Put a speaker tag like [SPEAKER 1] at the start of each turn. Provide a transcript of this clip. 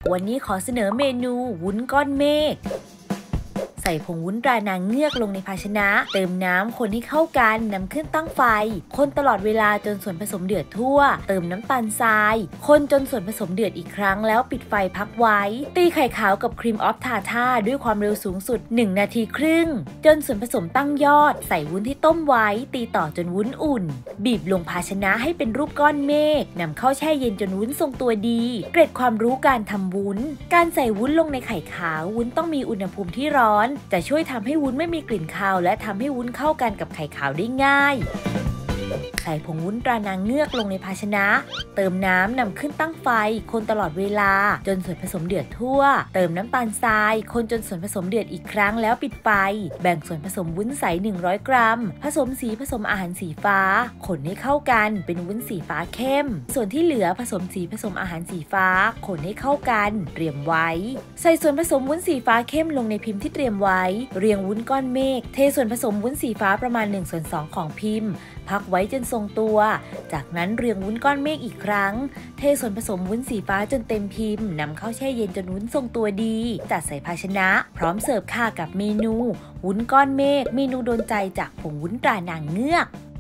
[SPEAKER 1] วันนี้ขอเสนอเมนูวุ้นก้อนเมฆใส่ผงวุ้นตรานางเงือกลงในภาชนะเติมน้ำคนให้เข้ากันนำขึ้นตั้งไฟคนตลอดเวลาจนส่วนผสมเดือดทั่วเติมน้ำตาลทรายคนจนส่วนผสมเดือดอีกครั้งแล้วปิดไฟพักไว้ตีไข่ขาวกับครีมออฟทาท่าด้วยความเร็วสูงสุด1 นาทีครึ่งจนส่วนผสมตั้งยอดใส่วุ้นที่ต้มไว้ตีต่อจนวุ้นอุ่นบีบลงภาชนะให้เป็นรูปก้อนเมฆนำเข้าแช่เย็นจนวุ้นทรงตัวดีเกร็ดความรู้การทำวุ้นการใส่วุ้นลงในไข่ขาววุ้นต้องมีอุณหภูมิที่ร้อนจะช่วยทำให้วุ้นไม่มีกลิ่นคาวและทำให้วุ้นเข้ากันกับไข่ขาวได้ง่ายใส่ผงวุ้นตรานางเงือกลงในภาชนะเติมน้ำนำขึ้นตั้งไฟคนตลอดเวลาจนส่วนผสมเดือดทั่วเติมน้ำตาลทรายคนจนส่วนผสมเดือดอีกครั้งแล้วปิดไฟแบ่งส่วนผสมวุ้นใส100 กรัมผสมสีผสมอาหารสีฟ้าคนให้เข้ากันเป็นวุ้นสีฟ้าเข้มส่วนที่เหลือผสมสีผสมอาหารสีฟ้าคนให้เข้ากันเตรียมไว้ใส่ส่วนผสมวุ้นสีฟ้าเข้มลงในพิมพ์ที่เตรียมไว้เรียงวุ้นก้อนเมฆเทส่วนผสมวุ้นสีฟ้าประมาณ1/2ของพิมพ์พักไว้จนทรงตัวจากนั้นเรียงวุ้นก้อนเมฆอีกครั้งเทส่วนผสมวุ้นสีฟ้าจนเต็มพิมพ์นำเข้าแช่เย็นจนวุ้นทรงตัวดีจัดใส่ภาชนะพร้อมเสิร์ฟค่ะกับเมนูวุ้นก้อนเมฆเมนูโดนใจจากผงวุ้นตรานางเงือก